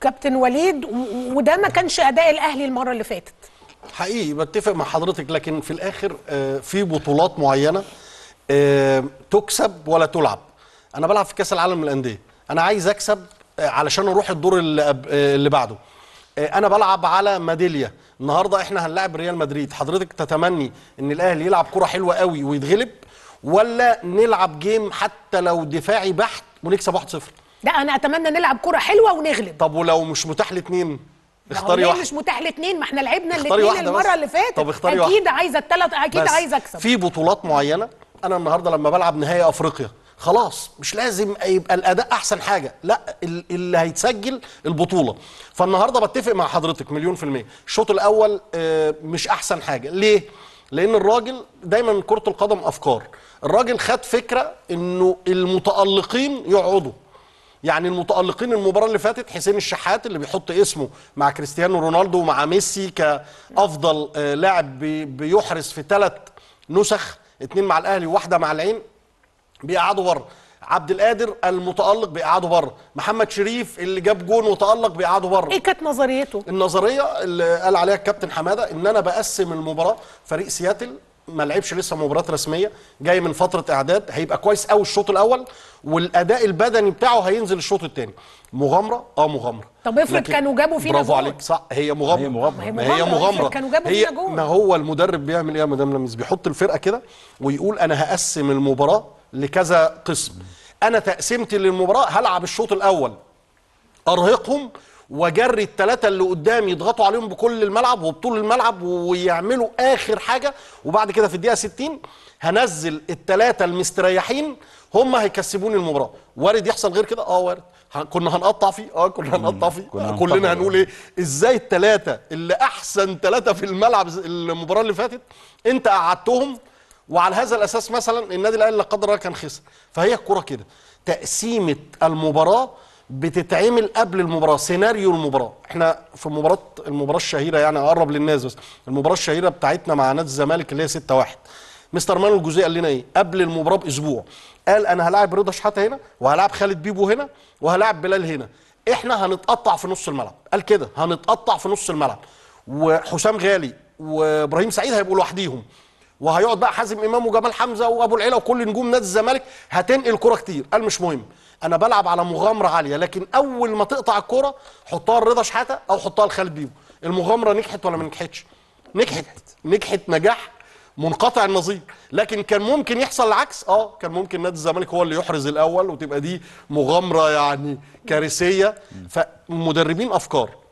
كابتن وليد، وده ما كانش اداء الاهلي المره اللي فاتت. حقيقي بتفق مع حضرتك، لكن في الاخر في بطولات معينه تكسب ولا تلعب. انا بلعب في كاس العالم للانديه، انا عايز اكسب علشان اروح الدور اللي بعده. انا بلعب على ميداليه. النهارده احنا هنلاعب ريال مدريد، حضرتك تتمني ان الاهلي يلعب كره حلوه قوي ويتغلب، ولا نلعب جيم حتى لو دفاعي بحت ونكسب 1-0؟ لا، انا اتمنى نلعب كره حلوه ونغلب. طب ولو مش متاح الاثنين؟ اختاري واحده. مش متاح الاثنين؟ ما احنا لعبنا الاثنين المره اللي فاتت. طب اختاري اكيد عايزه الثلاث، اكيد عايزه اكسب. في بطولات معينه، انا النهارده لما بلعب نهائي افريقيا خلاص مش لازم يبقى الاداء احسن حاجه، لا اللي هيتسجل البطوله. فالنهارده بتفق مع حضرتك مليون في الميه، الشوط الاول مش احسن حاجه. ليه؟ لان الراجل دايما كره القدم افكار. الراجل خد فكره انه المتالقين يقعدوا، يعني المتألقين المباراة اللي فاتت حسين الشحات اللي بيحط اسمه مع كريستيانو رونالدو ومع ميسي كأفضل لاعب بيحرز في 3 نسخ، 2 مع الأهلي وواحدة مع العين، بيقعدوا بره. عبد القادر المتألق بيقعدوا بره. محمد شريف اللي جاب جون وتألق بيقعدوا بره. ايه كانت نظريته؟ النظرية اللي قال عليها الكابتن حمادة ان انا بقسم المباراة. فريق سياتل ما لعبش لسه مباراه رسميه، جاي من فتره اعداد، هيبقى كويس قوي الشوط الاول والاداء البدني بتاعه هينزل الشوط الثاني. مغامره مغامره. طب افرض كانوا جابوا فينا برافو عليك، صح، هي مغامره. ما هي مغامره. كانوا جابوا فينا جول. ما هو المدرب بيعمل ايه يا مدام لميس؟ بيحط الفرقه كده ويقول انا هقسم المباراه لكذا قسم. انا تقسيمتي للمباراه هلعب الشوط الاول ارهقهم وجري ال3 اللي قدامي يضغطوا عليهم بكل الملعب وبطول الملعب ويعملوا اخر حاجه، وبعد كده في الدقيقه 60 هنزل ال3 المستريحين هم هيكسبوني المباراه. وارد يحصل غير كده؟ وارد. كنا هنقطع فيه؟ كنا هنقطع فيه. كلنا هنقول ايه؟ ازاي ال3 اللي احسن 3 في الملعب المباراه اللي فاتت انت قعدتهم، وعلى هذا الاساس مثلا النادي الاهلي لا قدر الله كان خسر. فهي الكوره كده، تقسيمه المباراه بتتعمل قبل المباراه، سيناريو المباراه. احنا في المباراه الشهيره، يعني اقرب للناس بس، المباراه الشهيره بتاعتنا مع نادي الزمالك اللي هي 6-1، مستر مانو الجوزيه قال لنا ايه قبل المباراه باسبوع؟ قال انا هلاعب رضا شحاته هنا، وهلاعب خالد بيبو هنا، وهلاعب بلال هنا. احنا هنتقطع في نص الملعب. قال كده هنتقطع في نص الملعب، وحسام غالي وابراهيم سعيد هيبقوا لوحديهم، وهيقعد بقى حازم امام وجمال حمزه وابو العيله وكل نجوم نادي الزمالك هتنقل كره كتير. قال مش مهم، انا بلعب على مغامره عاليه، لكن اول ما تقطع الكوره حطها لرضا شحاته او حطها لخالد بيبو. المغامره نجحت ولا ما نجحتش؟ نجحت نجاح منقطع النظير. لكن كان ممكن يحصل العكس. كان ممكن نادي الزمالك هو اللي يحرز الاول وتبقى دي مغامره يعني كارثيه. فالمدربين افكار.